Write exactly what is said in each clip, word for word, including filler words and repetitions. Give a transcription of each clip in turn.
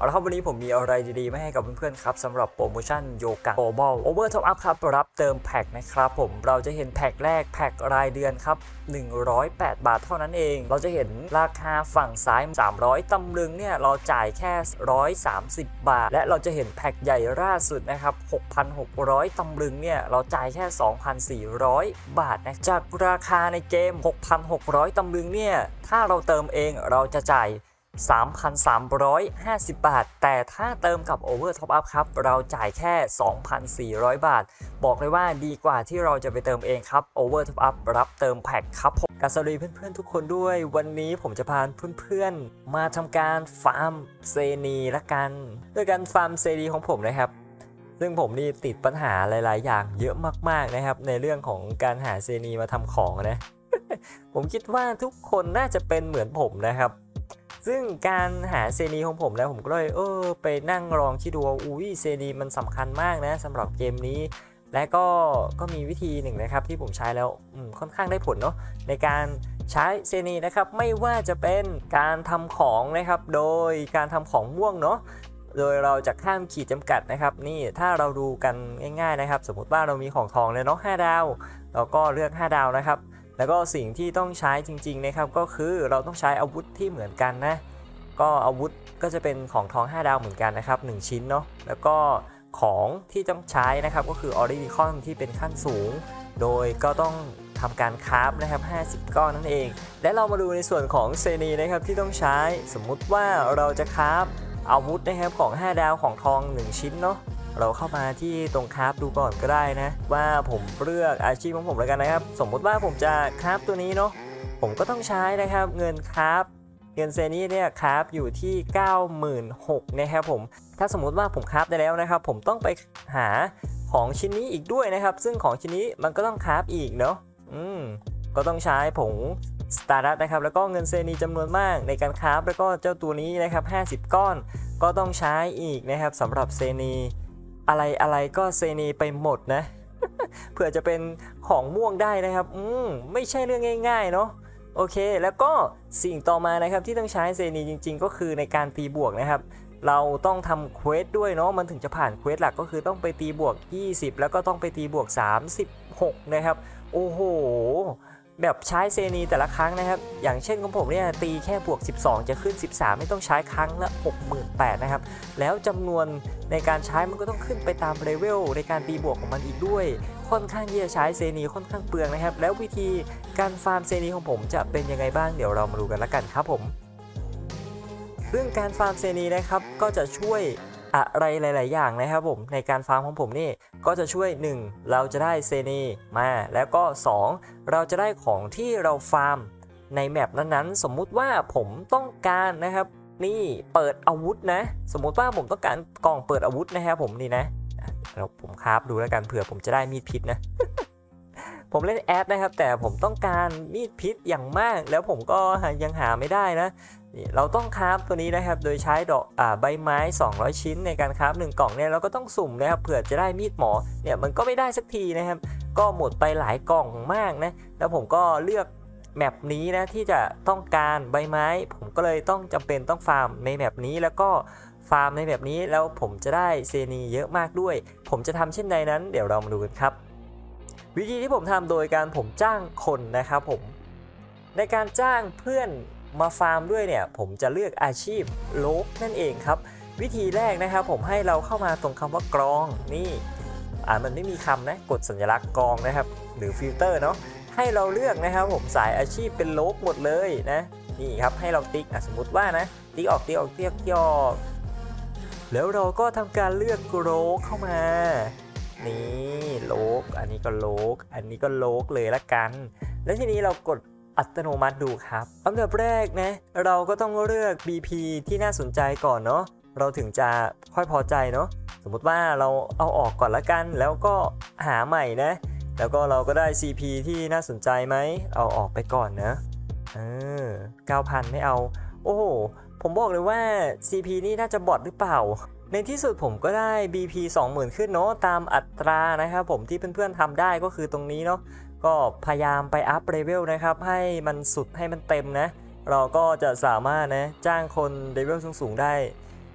เอาละครับวันนี้ผมมีอะไรดีๆมาให้กับเพื่อนๆครับสำหรับโปรโมชั่นโยกะโกลบอลโอเวอร์ท็อปอัพครับรับเติมแพ็คนะครับผมเราจะเห็นแพ็คแรกแพ็ครายเดือนครับหนึ่งร้อยแปดบาทเท่านั้นเองเราจะเห็นราคาฝั่งซ้ายสามร้อยตำลึงเนี่ยเราจ่ายแค่หนึ่งร้อยสามสิบบาทและเราจะเห็นแพ็คใหญ่ล่าสุดนะครับ หกพันหกร้อย ตำลึงเนี่ยเราจ่ายแค่ สองพันสี่ร้อย บาทนะจากราคาในเกม หกพันหกร้อย ตำลึงเนี่ยถ้าเราเติมเองเราจะจ่ายสามพันสามร้อยห้าสิบ บาทแต่ถ้าเติมกับ Over Top Up ครับเราจ่ายแค่ สองพันสี่ร้อย บาทบอกเลยว่าดีกว่าที่เราจะไปเติมเองครับ Over Top Up รับเติมแพ็คครับผมกาสวัสดีเพื่อนๆทุกคนด้วยวันนี้ผมจะพาเพื่อนๆมาทำการฟาร์มเซนีละกันด้วยการฟาร์มเซนีของผมนะครับซึ่งผมนี่ติดปัญหาหลายๆอย่างเยอะมากๆนะครับในเรื่องของการหาเซนีมาทำของนะ ผมคิดว่าทุกคนน่าจะเป็นเหมือนผมนะครับซึ่งการหาเซนีของผมแล้วผมก็เลยเออไปนั่งลองคิดดูว่าอุ้ยเซนีมันสำคัญมากนะสำหรับเกมนี้และก็ก็มีวิธีหนึ่งนะครับที่ผมใช้แล้วค่อนข้างได้ผลเนาะในการใช้เซนีนะครับไม่ว่าจะเป็นการทำของนะครับโดยการทำของม่วงเนาะโดยเราจะข้ามขีดจำกัดนะครับนี่ถ้าเราดูกันง่ายๆนะครับสมมุติว่าเรามีของทองเลยเนาะห้าดาวเราก็เลือกห้าดาวนะครับแล้วก็สิ่งที่ต้องใช้จริงๆนะครับก็คือเราต้องใช้อาวุธที่เหมือนกันนะก็อาวุธก็จะเป็นของทองห้าดาวเหมือนกันนะครับหนึ่งชิ้นเนาะแล้วก็ของที่ต้องใช้นะครับก็คือออริจิคอนที่เป็นขั้นสูงโดยก็ต้องทำการคราฟนะครับห้าสิบก้อนนั่นเองและเรามาดูในส่วนของเซนีนะครับที่ต้องใช้สมมุติว่าเราจะคราฟอาวุธนะครับของห้าดาวของทองหนึ่งชิ้นเนาะเราเข้ามาที่ตรงคราฟดูก่อนก็ได้นะว่าผมเลือกอาชีพของผมแล้วกันนะครับสมมุติว่าผมจะคราฟตัวนี้เนาะผมก็ต้องใช้นะครับเงินคราฟเงินเซนี่เนี่ยคราฟอยู่ที่ เก้าหมื่นหกพัน นะครับผมถ้าสมมุติว่าผมคราฟได้แล้วนะครับผมต้องไปหาของชิ้นนี้อีกด้วยนะครับซึ่งของชิ้นนี้มันก็ต้องคราฟอีกเนาะอืมก็ต้องใช้ผงสตาร์ดัตนะครับแล้วก็เงินเซนีจำนวนมากในการคราฟแล้วก็เจ้าตัวนี้นะครับห้าสิบก้อนก็ต้องใช้อีกนะครับสำหรับเซนีอะไรอะไรก็เซนีไปหมดนะ เผื่อจะเป็นของม่วงได้นะครับอืมไม่ใช่เรื่องง่ายๆเนาะโอเคแล้วก็สิ่งต่อมานะครับที่ต้องใช้เซนีจริงๆก็คือในการตีบวกนะครับเราต้องทำเควสด้วยเนาะมันถึงจะผ่านเควสหลักก็คือต้องไปตีบวกยี่สิบแล้วก็ต้องไปตีบวกสามสิบหกนะครับโอ้โหแบบใช้เซนีแต่ละครั้งนะครับอย่างเช่นของผมเนี่ยตีแค่บวกสิบสองจะขึ้นสิบสามไม่ต้องใช้ครั้งละ หกหมื่นแปดพัน นะครับแล้วจำนวนในการใช้มันก็ต้องขึ้นไปตามเลเวลในการตีบวกของมันอีกด้วยค่อนข้างที่จะใช้เซนีค่อนข้างเปลืองนะครับแล้ววิธีการฟาร์มเซนีของผมจะเป็นยังไงบ้างเดี๋ยวเรามาดูกันละกันครับผมเรื่องการฟาร์มเซนีนะครับก็จะช่วยอะไรหลายๆอย่างนะครับผมในการฟาร์มของผมนี่ก็จะช่วยหนึ่งเราจะได้เซนีมาแล้วก็สองเราจะได้ของที่เราฟาร์มในแมปนั้นๆสมมุติว่าผมต้องการนะครับนี่เปิดอาวุธนะสมมุติว่าผมต้องการกล่องเปิดอาวุธนะครับผมนี่นะเราผมคราฟดูแล้วกันเผื่อผมจะได้มีดพิษนะ ผมเล่นแอดนะครับแต่ผมต้องการมีดพิษอย่างมากแล้วผมก็ยังหาไม่ได้นะเราต้องคราฟตัวนี้นะครับโดยใช้ดอกอ่าใบไม้สองร้อยชิ้นในการคราฟหนึ่งกล่องเนี่ยเราก็ต้องสุ่มนะครับเผื่อจะได้มีดหมอเนี่ยมันก็ไม่ได้สักทีนะครับก็หมดไปหลายกล่องมากนะแล้วผมก็เลือกแมปนี้นะที่จะต้องการใบไม้ผมก็เลยต้องจำเป็นต้องฟาร์มในแมปนี้แล้วก็ฟาร์มในแบบนี้แล้วผมจะได้เซนีเยอะมากด้วยผมจะทำเช่นใดนั้นเดี๋ยวเรามาดูกันครับวิธีที่ผมทำโดยการผมจ้างคนนะครับผมในการจ้างเพื่อนมาฟาร์มด้วยเนี่ยผมจะเลือกอาชีพโลกนั่นเองครับวิธีแรกนะครับผมให้เราเข้ามาตรงคำว่ากรองนี่อ่ามันไม่มีคำนะกดสัญลักษณ์กรองนะครับหรือฟิลเตอร์เนาะให้เราเลือกนะครับผมสายอาชีพเป็นโลกหมดเลยนะนี่ครับให้เราติ๊กอ่ะสมมติว่านะติ๊กออกติ๊กออกติ๊กออกติ๊กออกแล้วเราก็ทำการเลือกโลกเข้ามานี่โลกอันนี้ก็โลกอันนี้ก็โลกเลยละกันแล้วทีนี้เรากดอัตโนมัติดูครับอันดับแรกนะเราก็ต้องเลือก บี พี ที่น่าสนใจก่อนเนาะเราถึงจะค่อยพอใจเนาะสมมุติว่าเราเอาออกก่อนละกันแล้วก็หาใหม่นะแล้วก็เราก็ได้ ซี พี ที่น่าสนใจไหมเอาออกไปก่อนนะเออ เก้าพัน ไม่เอาโอ้โหผมบอกเลยว่า ซี พี นี่น่าจะบอทหรือเปล่าในที่สุดผมก็ได้ บี พี สองหมื่น ขึ้นเนาะตามอัตรานะครับผมที่เพื่อนๆทำได้ก็คือตรงนี้เนาะก็พยายามไปอัพเลเวลนะครับให้มันสุดให้มันเต็มนะเราก็จะสามารถนะจ้างคนเลเวลสูงๆได้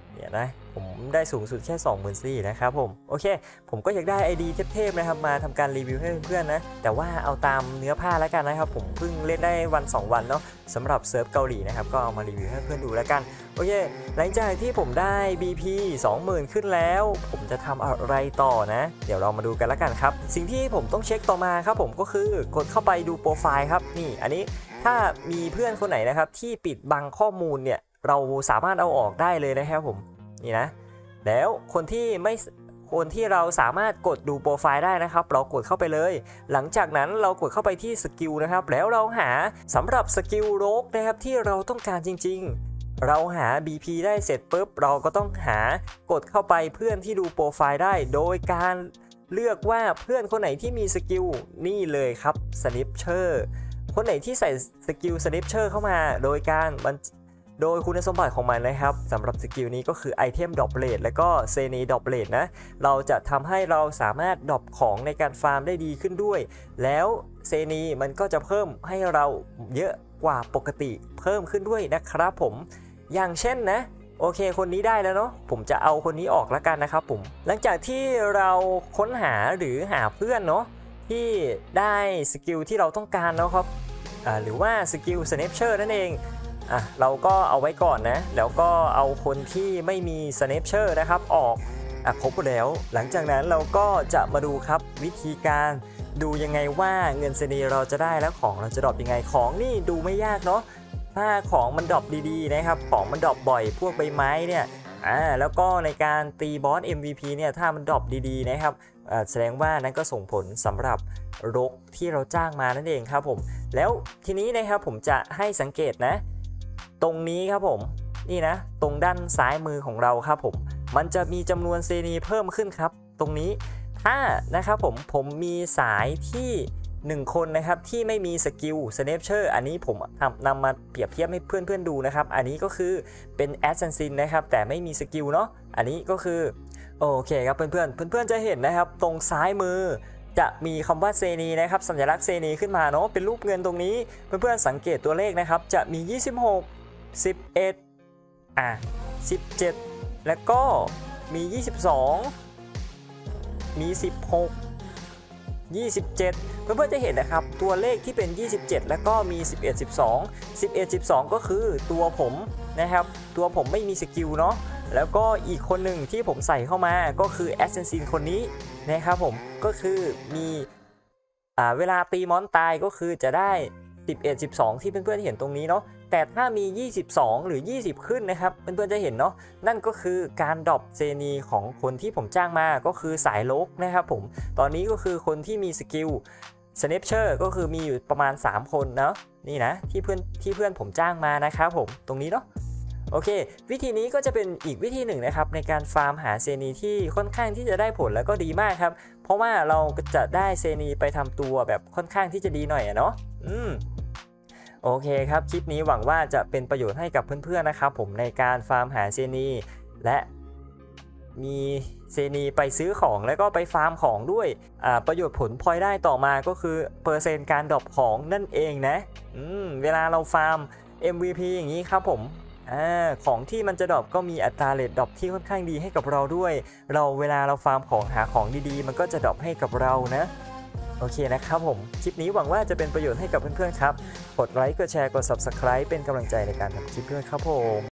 เนี่ยนะผมได้สูงสุดแค่ สองหมื่นสี่พัน นะครับผมโอเคผมก็อยากได้ ไอ ดี เทพๆนะครับมาทำการรีวิวให้เพื่อนๆนะแต่ว่าเอาตามเนื้อผ้าแล้วกันนะครับผมเพิ่งเล่นได้วันสองวันเนาะสำหรับเซิร์ฟเกาหลีนะครับก็เอามารีวิวให้เพื่อนดูแล้วกันโอเคหลังจากที่ผมได้ บี พี สองหมื่น ขึ้นแล้วผมจะทำอะไรต่อนะเดี๋ยวเรามาดูกันแล้วกันครับสิ่งที่ผมต้องเช็คต่อมาครับผมก็คือกดเข้าไปดูโปรไฟล์ครับนี่อันนี้ถ้ามีเพื่อนคนไหนนะครับที่ปิดบังข้อมูลเนี่ยเราสามารถเอาออกได้เลยนะครับผมนี่นะแล้วคนที่ไม่คนที่เราสามารถกดดูโปรไฟล์ได้นะครับเรากดเข้าไปเลยหลังจากนั้นเรากดเข้าไปที่สกิลนะครับแล้วเราหาสำหรับสกิลโรกนะครับที่เราต้องการจริงๆเราหา บี พี ได้เสร็จปุ๊บเราก็ต้องหากดเข้าไปเพื่อนที่ดูโปรไฟล์ได้โดยการเลือกว่าเพื่อนคนไหนที่มีสกิลนี่เลยครับสนิปเชอร์คนไหนที่ใส่สกิลสนิปเชอร์เข้ามาโดยการมันโดยคุณสมบัติของมันนะครับสำหรับสกิลนี้ก็คือไอเทมดรอปเรทและก็เซนีดรอปเรทนะเราจะทำให้เราสามารถดรอปของในการฟาร์มได้ดีขึ้นด้วยแล้วเซนีมันก็จะเพิ่มให้เราเยอะกว่าปกติเพิ่มขึ้นด้วยนะครับผมอย่างเช่นนะโอเคคนนี้ได้แล้วเนาะผมจะเอาคนนี้ออกแล้วกันนะครับผมหลังจากที่เราค้นหาหรือหาเพื่อนเนาะที่ได้สกิลที่เราต้องการเนาะครับอ่าหรือว่าสกิลสเนปเชอร์นั่นเองอ่ะเราก็เอาไว้ก่อนนะแล้วก็เอาคนที่ไม่มีสเนปเชอร์นะครับออกอ่ะครบแล้วหลังจากนั้นเราก็จะมาดูครับวิธีการดูยังไงว่าเงินเซนีเราจะได้แล้วของเราจะดรอปยังไงของนี่ดูไม่ยากเนาะถ้าของมันดรอปดีๆนะครับของมันดรอปบ่อยพวกใบไม้เนี่ยอ่าแล้วก็ในการตีบอส เอ็ม วี พี เนี่ยถ้ามันดรอปดีๆนะครับอ่าแสดงว่านั้นก็ส่งผลสำหรับรกที่เราจ้างมานั่นเองครับผมแล้วทีนี้นะครับผมจะให้สังเกตนะตรงนี้ครับผมนี่นะตรงด้านซ้ายมือของเราครับผมมันจะมีจำนวนเซนีเพิ่มขึ้นครับตรงนี้ถ้านะครับผมผมมีสายที่หนึ่งคนนะครับที่ไม่มีสกิลสเนปเชอร์อันนี้ผมนำมาเปรียบเทียบให้เพื่อนๆดูนะครับอันนี้ก็คือเป็นแอสซัสซินนะครับแต่ไม่มีสกิลเนาะอันนี้ก็คือโอเคครับเพื่อนๆเพื่อนๆจะเห็นนะครับตรงซ้ายมือจะมีคำว่าเซนีนะครับสัญลักษณ์เซนีขึ้นมาเนาะเป็นรูปเงินตรงนี้เพื่อนๆสังเกตตัวเลขนะครับจะมียี่สิบหก สิบเอ็ดอ่ะสิบเจ็ดแล้วก็มียี่สิบสองมีสิบหก ยี่สิบเจ็ดเพื่อนๆจะเห็นนะครับตัวเลขที่เป็นยี่สิบเจ็ดแล้วก็มีสิบเอ็ด สิบสอง สิบเอ็ด สิบสองก็คือตัวผมนะครับตัวผมไม่มีสกิลเนาะแล้วก็อีกคนหนึ่งที่ผมใส่เข้ามาก็คือแอสเซนซินคนนี้นะครับผมก็คือมีอ่าเวลาตีมอนตายก็คือจะได้สิบเอ็ด สิบสองที่เพื่อนๆเห็นตรงนี้เนาะแต่ถ้ามียี่สิบสองหรือยี่สิบขึ้นนะครับเพื่อนๆจะเห็นเนาะนั่นก็คือการดรอปเซนีของคนที่ผมจ้างมาก็คือสายโลกนะครับผมตอนนี้ก็คือคนที่มีสกิลสเนปเชอร์ก็คือมีอยู่ประมาณสามคนเนาะนี่นะที่เพื่อนที่เพื่อนผมจ้างมานะครับผมตรงนี้เนาะโอเควิธีนี้ก็จะเป็นอีกวิธีหนึ่งนะครับในการฟาร์มหาเซนีที่ค่อนข้างที่จะได้ผลแล้วก็ดีมากครับเพราะว่าเราจะได้เซนีไปทำตัวแบบค่อนข้างที่จะดีหน่อยอะเนาะอืมโอเคครับคลิปนี้หวังว่าจะเป็นประโยชน์ให้กับเพื่อนๆนะครับผมในการฟาร์มหาเซนีและมีเซนีไปซื้อของแล้วก็ไปฟาร์มของด้วยประโยชน์ผลพลอยได้ต่อมาก็คือเปอร์เซ็นต์การดรอปของนั่นเองนะอืมเวลาเราฟาร์ม เอ็ม วี พี อย่างนี้ครับผมอ่าของที่มันจะดรอปก็มีอัตราเรทดรอปที่ค่อนข้างดีให้กับเราด้วยเราเวลาเราฟาร์มของหาของดีๆมันก็จะดรอปให้กับเรานะโอเคนะครับผมคลิปนี้หวังว่าจะเป็นประโยชน์ให้กับเพื่อนๆครับกดไลค์กดแชร์กด ซับสไครบ์ เป็นกำลังใจในการทำคลิปด้วยครับผม